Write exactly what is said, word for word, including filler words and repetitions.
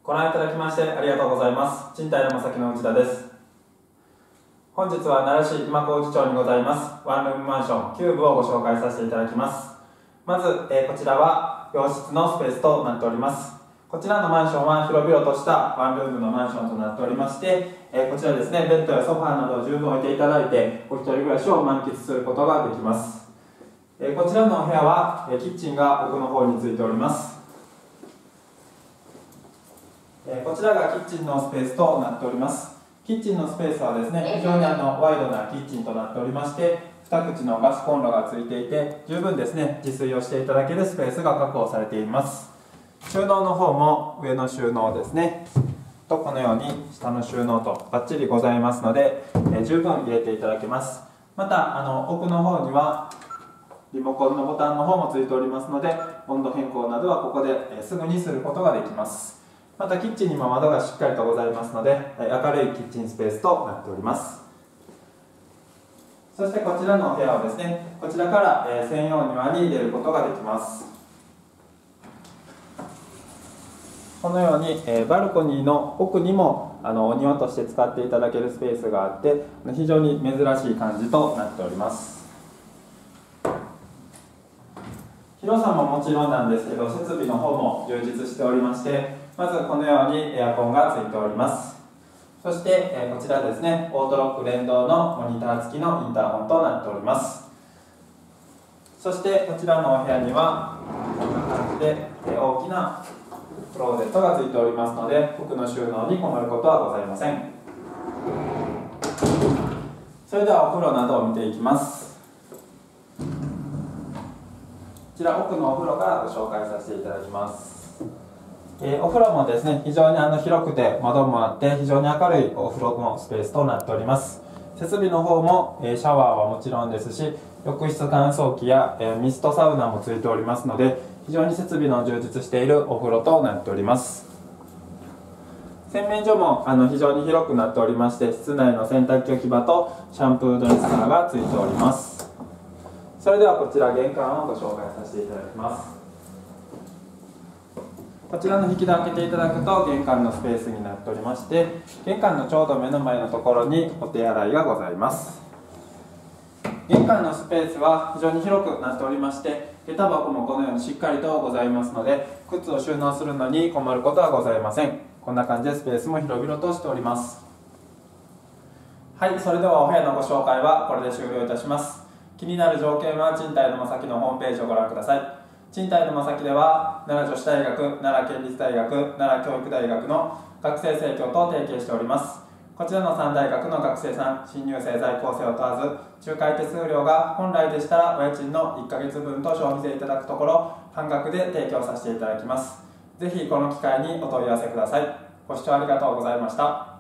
ご覧いただきましてありがとうございます。賃貸の正木の内田です。本日は奈良市今河内町にございますワンルームマンションキューブをご紹介させていただきます。まず、えー、こちらは洋室のスペースとなっております。こちらのマンションは広々としたワンルームのマンションとなっておりまして、えー、こちらですね、ベッドやソファーなどを十分置いていただいてお一人暮らしを満喫することができます。えー、こちらのお部屋は、えー、キッチンが奥の方についております。えー、こちらがキッチンのスペースとなっております。キッチンのスペースはですね、非常にあのワイドなキッチンとなっておりまして、に口のガスコンロがついていて、十分ですね、自炊をしていただけるスペースが確保されています。収納の方も上の収納ですねと、このように下の収納とバッチリございますので、えー、十分入れていただけます。またあの奥の方にはリモコンのボタンの方もついておりますので、温度変更などはここで、えー、すぐにすることができます。またキッチンにも窓がしっかりとございますので、えー、明るいキッチンスペースとなっております。そしてこちらのお部屋はですね、こちらから、えー、専用庭に出ることができます。このように、えー、バルコニーの奥にもあのお庭として使っていただけるスペースがあって、非常に珍しい感じとなっております。広さももちろんなんですけど、設備の方も充実しておりまして、まずこのようにエアコンがついております。そして、えー、こちらですね、オートロック連動のモニター付きのインターホンとなっております。そしてこちらのお部屋にはこんな感じで、えー、大きなクローゼットがついておりますので、服の収納に困ることはございません。それではお風呂などを見ていきます。こちら奥のお風呂からご紹介させていただきます。えー、お風呂もですね、非常にあの広くて窓もあって、非常に明るいお風呂のスペースとなっております。設備の方も、えー、シャワーはもちろんですし、浴室乾燥機や、えー、ミストサウナもついておりますので、非常に設備の充実しているお風呂となっております。洗面所もあの非常に広くなっておりまして、室内の洗濯機置き場とシャンプードレッサーがついております。それではこちら玄関をご紹介させていただきます。こちらの引き戸を開けていただくと玄関のスペースになっておりまして、玄関のちょうど目の前のところにお手洗いがございます。玄関のスペースは非常に広くなっておりまして、下駄箱もこのようにしっかりとございますので、靴を収納するのに困ることはございません。こんな感じでスペースも広々としております。はい、それではお部屋のご紹介はこれで終了いたします。気になる条件は賃貸の正木のホームページをご覧ください。賃貸の正木では奈良女子大学、奈良県立大学、奈良教育大学の学生生協と提携しております。こちらのさん大学の学生さん、新入生在校生を問わず、仲介手数料が本来でしたらお家賃のいっかげつぶんと消費税いただくところ、半額で提供させていただきます。ぜひこの機会にお問い合わせください。ご視聴ありがとうございました。